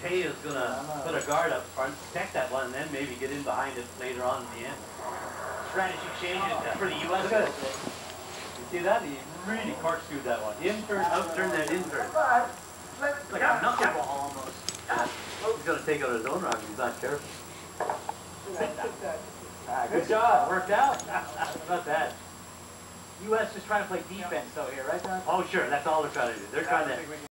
Tay is going to put a guard up front, protect that one, and then maybe get in behind it later on in the end. Strategy change for the U.S. Look at it. You see that? He really corkscrewed that one. In-turn, out-turn, then in-turn. It's like a knuckleball almost. He's going to take out his own rock if he's not careful. Good job. Worked out. Not bad. U.S. is trying to play defense though here, right, Don? Oh, sure. That's all they're trying to do. They're trying to